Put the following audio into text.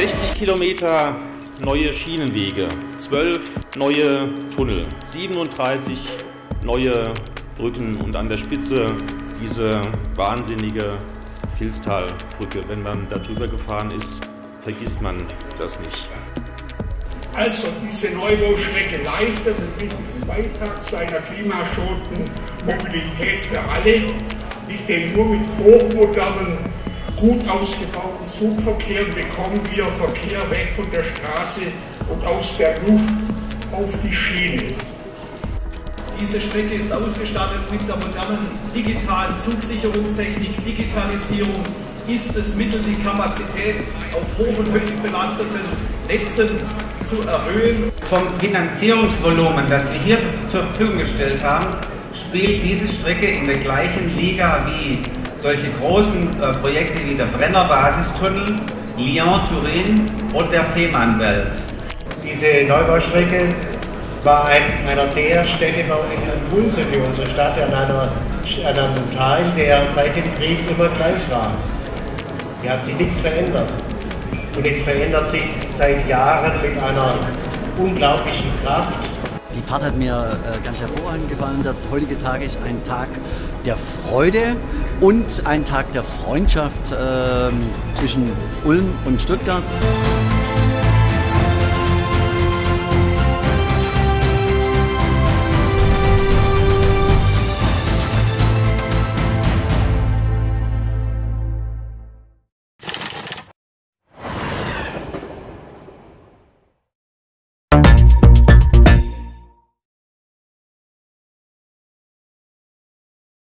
60 Kilometer neue Schienenwege, 12 neue Tunnel, 37 neue Brücken und an der Spitze diese wahnsinnige Vilstalbrücke. Wenn man da drüber gefahren ist, vergisst man das nicht. Also diese Neubaustrecke leistet einen wichtigen Beitrag zu einer klimaschonenden Mobilität für alle, nicht denn nur mit hochmodernen, gut ausgebauten Zugverkehren bekommen wir Verkehr weg von der Straße und aus der Luft auf die Schiene. Diese Strecke ist ausgestattet mit der modernen digitalen Zugsicherungstechnik. Digitalisierung ist das Mittel, die Kapazität auf hoch- und höchst belasteten Netzen zu erhöhen. Vom Finanzierungsvolumen, das wir hier zur Verfügung gestellt haben, spielt diese Strecke in der gleichen Liga wie solche großen Projekte wie der Brenner Basistunnel, Lyon-Turin und der Fehmarnbelt. Diese Neubaustrecke war einer der städtebaulichen Impulse für unsere Stadt an einem Teil, der seit dem Krieg immer gleich war. Hier hat sich nichts verändert. Und es verändert sich seit Jahren mit einer unglaublichen Kraft. Die Fahrt hat mir ganz hervorragend gefallen. Der heutige Tag ist ein Tag der Freude und ein Tag der Freundschaft zwischen Ulm und Stuttgart.